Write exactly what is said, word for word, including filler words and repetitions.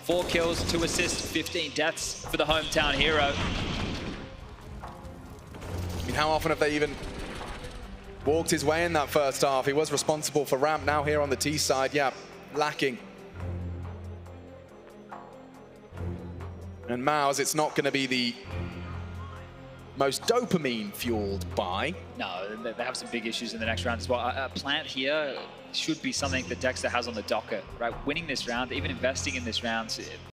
Four kills, two assists, fifteen deaths for the hometown hero. I mean, how often have they even walked his way in that first half? He was responsible for ramp. Now here on the T side, yeah, lacking. And MOUZ, it's not going to be the most dopamine-fueled buy. No, they have some big issues in the next round as well. A, a plant here should be something that Dexter has on the docket, right? Winning this round, even investing in this round,